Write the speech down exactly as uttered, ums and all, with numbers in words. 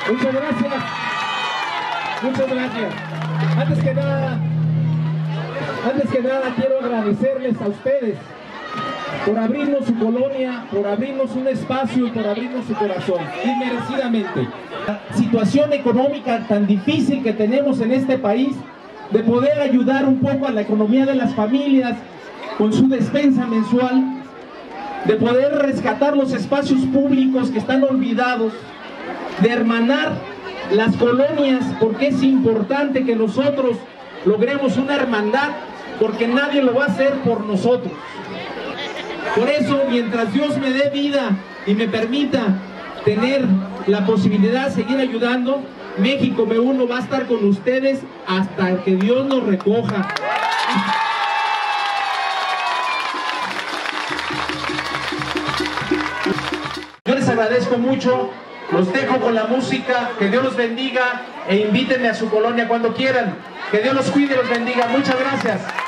Muchas gracias. Muchas gracias. Antes que nada, antes que nada quiero agradecerles a ustedes por abrirnos su colonia, por abrirnos un espacio y por abrirnos su corazón, inmerecidamente. La situación económica tan difícil que tenemos en este país, de poder ayudar un poco a la economía de las familias con su despensa mensual, de poder rescatar los espacios públicos que están olvidados, de hermanar las colonias, porque es importante que nosotros logremos una hermandad, porque nadie lo va a hacer por nosotros. Por eso, mientras Dios me dé vida y me permita tener la posibilidad de seguir ayudando, México Me Uno va a estar con ustedes hasta que Dios nos recoja. Yo les agradezco mucho, los dejo con la música, que Dios los bendiga e invítenme a su colonia cuando quieran. Que Dios los cuide y los bendiga. Muchas gracias.